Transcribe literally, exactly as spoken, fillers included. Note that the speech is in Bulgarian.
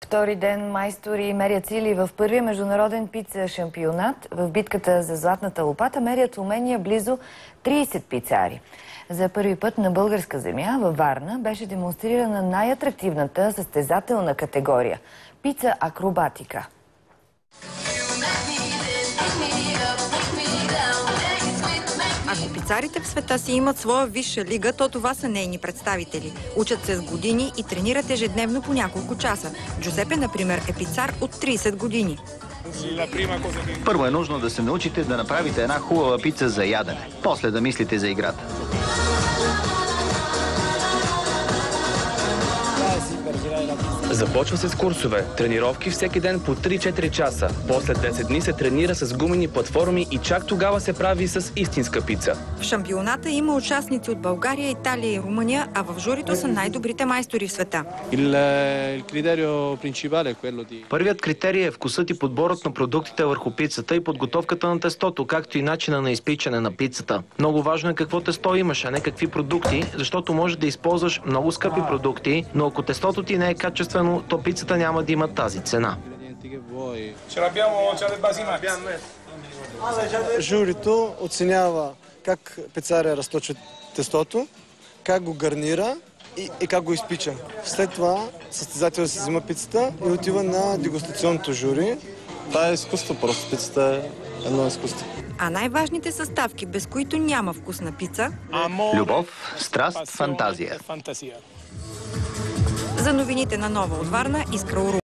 Втори ден майстори мерят сили в първия международен пица шампионат. В битката за златната лопата мерят умения близо трийсет пицари. За първи път на българска земя във Варна беше демонстрирана най-атрактивната състезателна категория – пица акробатика. Ако пицарите в света си имат своя висша лига, то това са нейни представители. Учат се с години и тренират ежедневно по няколко часа. Джузепе, например, е пицар от трийсет години. Първо е нужно да се научите да направите една хубава пица за ядене. После да мислите за играта. Започва се с курсове, тренировки всеки ден по три-четири часа. После десет дни се тренира с гумени платформи и чак тогава се прави с истинска пица. В шампионата има участници от България, Италия и Румъния, а в журито са най-добрите майстори в света. Първият критерий е вкусът и подборът на продуктите върху пицата и подготовката на тестото, както и начина на изпичане на пицата. Много важно е какво тесто имаш, а не какви продукти, защото можеш да използваш много скъпи продукти, но ако тестото ти не е качествено, то пицата няма да има тази цена. Журито оценява как пицаря разточва тестото, как го гарнира и, и как го изпича. След това състезателят си взима пицата и отива на дегустационното жури. Това е изкуство, просто пицата е едно изкуство. А най-важните съставки, без които няма вкусна пица? Любов, страст, фантазия. За новините на Нова от Варна, Искра Ору.